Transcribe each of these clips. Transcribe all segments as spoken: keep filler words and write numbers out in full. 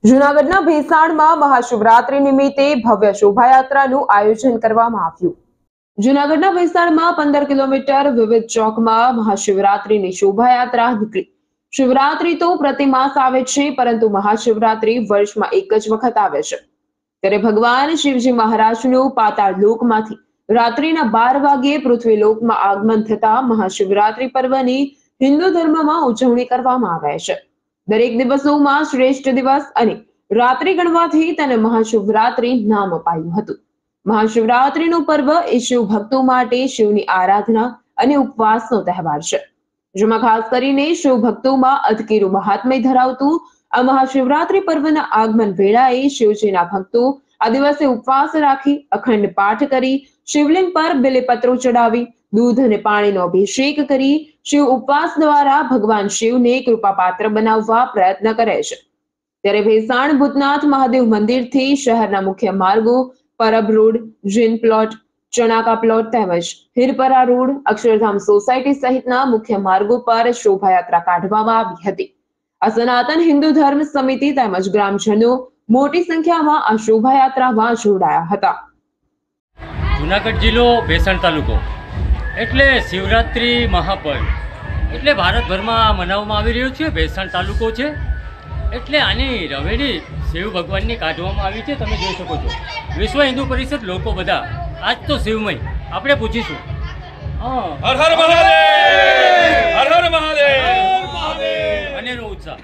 જૂનાગઢના ભેસાણમાં મહાશિવરાત્રી નિમિત્તે ભવ્ય શોભાયાત્રાનું આયોજન કરવામાં આવ્યું। જૂનાગઢના ભેસાણમાં પંદર કિલોમીટર વિવિધ ચોકમાં મહાશિવરાત્રીની શોભાયાત્રા નીકળી। શિવરાત્રી તો પ્રતિ માસ આવે છે, પરંતુ મહાશિવરાત્રી વર્ષમાં એક જ વખત આવે છે। ત્યારે ભગવાન શિવજી મહારાજનું પાતાળ લોકમાંથી રાત્રિના બાર વાગ્યે પૃથ્વી લોકમાં આગમન થતા મહાશિવરાત્રી પર્વની હિન્દુ ધર્મમાં ઉજવણી કરવામાં આવે છે। દરેક દિવસોમાં શ્રેષ્ઠ દિવસ અને રાત્રિ ગણવાથી તેને મહાશિવરાત્રી નામ અપાયું હતું। મહાશિવરાત્રીનું પર્વ એ શિવ ભક્તો માટે શિવની આરાધના અને ઉપવાસનો તહેવાર છે, જેમાં ખાસ કરીને શિવ ભક્તોમાં અધકેરું મહાત્મ્ય ધરાવતું આ મહાશિવરાત્રી પર્વના આગમન વેળાએ શિવજીના ભક્તો આ દિવસે ઉપવાસ રાખી અખંડ પાઠ કરી શિવલિંગ પર બેલપત્રો ચડાવી दूध અને પાણીનો અભિષેક કરી શિવ ઉપવાસ દ્વારા ભગવાન શિવને કૃપાપાત્ર બનાવવા પ્રયત્ન કરે છે। ત્યારે ભેસાણ ભૂતનાથ મહાદેવ મંદિરથી શહેરના મુખ્ય માર્ગો Parab road, gin plot, Chanaka plot તેમજ હિરપરા રોડ, અક્ષરધામ સોસાયટી સહિતના મુખ્ય માર્ગો પર શોભાયાત્રા કાઢવામાં આવી હતી। આ સનાતન હિન્દુ ધર્મ સમિતિ તેમજ ગ્રામજનો મોટી સંખ્યામાં આ શોભાયાત્રામાં જોડાયા હતા। જૂનાગઢ જિલ્લો ભેસાણ તાલુકો એટલે શિવરાત્રી મહાપર્વ એટલે ભારતભરમાં મનાવવામાં આવી રહ્યો છે। ભેસાણ તાલુકો છે એટલે આની રવેડી શિવ ભગવાનની કાઢવામાં આવી છે। તમે જોઈ શકો છો વિશ્વ હિન્દુ પરિષદ લોકો બધા આજ તો શિવમય આપણે પૂછીશું। હર હર મહાદેવ, હર હર મહાદેવ અનેરો ઉત્સાહ।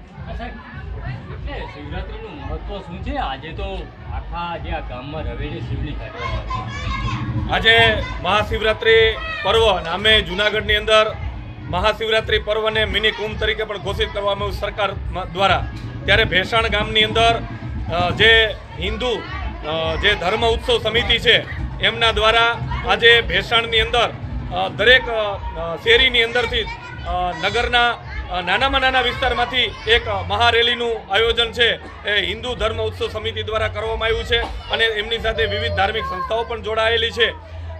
એટલે શિવરાત્રીનું મહત્વ શું છે? આજે તો આખા જે આ ગામમાં રવેડી શિવની કાઢવામાં આવી છે। આજે મહાશિવરાત્રી પર્વ નામે જૂનાગઢની અંદર મહાશિવરાત્રી પર્વને મિની કુંભ તરીકે પણ ઘોષિત કરવામાં આવ્યું સરકાર દ્વારા। ત્યારે ભેસાણ ગામની અંદર જે હિન્દુ જે ધર્મ ઉત્સવ સમિતિ છે એમના દ્વારા આજે ભેસાણની અંદર દરેક શેરીની અંદરથી નગરના નાનામાં નાના વિસ્તારમાંથી એક મહારેલીનું આયોજન છે એ હિન્દુ ધર્મ ઉત્સવ સમિતિ દ્વારા કરવામાં આવ્યું છે અને એમની સાથે વિવિધ ધાર્મિક સંસ્થાઓ પણ જોડાયેલી છે।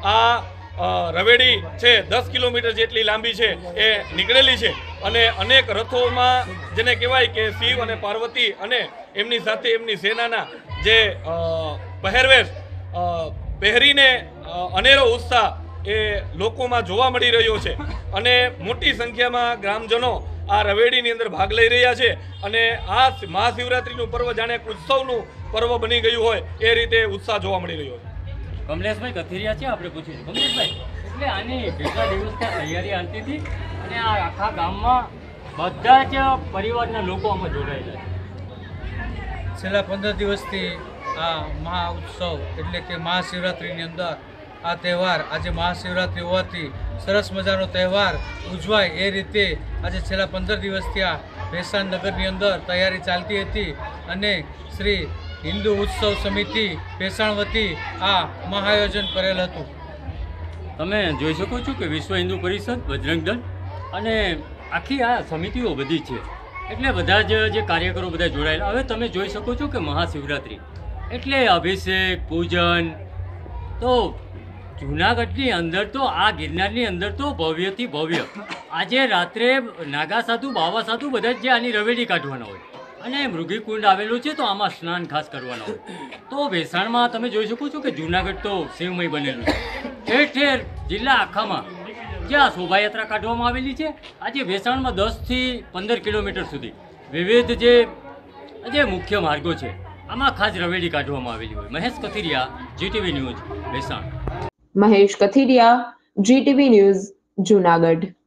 આ રવેડી છે દસ કિલોમીટર જેટલી લાંબી છે એ નીકળેલી છે અને અનેક રથોમાં જેને કહેવાય કે શિવ અને પાર્વતી અને એમની સાથે એમની સેનાના જે પહેરવેશ પહેરીને અનેરો ઉત્સાહ એ લોકોમાં જોવા મળી રહ્યો છે અને મોટી સંખ્યામાં ગ્રામજનો આ રવેડીની અંદર ભાગ લઈ રહ્યા છે અને આ મહાશિવરાત્રીનું પર્વ જાણે એક ઉત્સવનું પર્વ બની ગયું હોય એ રીતે ઉત્સાહ જોવા મળી રહ્યો છે। કમલેશભાઈ કથિરિયા છે, આપણે પૂછીશું કમલેશભાઈ એટલે આની કેટલા દિવસની તૈયારી હાલતી હતી અને આ આખા ગામમાં બધા જ પરિવારના લોકો આમાં જોડાયેલા છે? છેલ્લા પંદર દિવસથી આ મહા ઉત્સવ એટલે કે મહાશિવરાત્રિની અંદર આ તહેવાર આજે મહાશિવરાત્રિ હોવાથી સરસ મજાનો તહેવાર ઉજવાય એ રીતે આજે છેલ્લા પંદર દિવસથી આ ભેસાણ નગરની અંદર તૈયારી ચાલતી હતી અને શ્રી હિન્દુ ઉત્સવ સમિતિ ભેસાણ વતી આ મહાઆયોજન કરેલ હતું। તમે જોઈ શકો છો કે વિશ્વ હિન્દુ પરિષદ, બજરંગ દળ અને આખી આ સમિતિઓ બધી છે એટલે બધા જ જે કાર્યકરો બધા જોડાયેલા। હવે તમે જોઈ શકો છો કે મહાશિવરાત્રિ એટલે અભિષેક, પૂજન તો જૂનાગઢની અંદર તો આ ગિરનારની અંદર તો ભવ્યથી ભવ્ય આજે રાત્રે નાગા સાધુ, બાવા સાધુ બધા જ જે આની રવેડી કાઢવાના હોય અને મૃગીકુંડ આવેલું છે તો આમાં સ્નાન ખાસ કરવાના હોય। તો ભેસાણમાં તમે જોઈ શકો છો કે જૂનાગઢ તો શિવમય બનેલું છે। ઠેર ઠેર જિલ્લા આખામાં જે આ શોભાયાત્રા કાઢવામાં આવેલી છે આજે ભેસાણમાં દસથી પંદર કિલોમીટર સુધી વિવિધ જે જે મુખ્ય માર્ગો છે આમાં ખાસ રવેડી કાઢવામાં આવેલી હોય। Mahesh Kathiriya, GTV news, Bhesan. Mahesh Kathiriya, GTV news, Junagadh.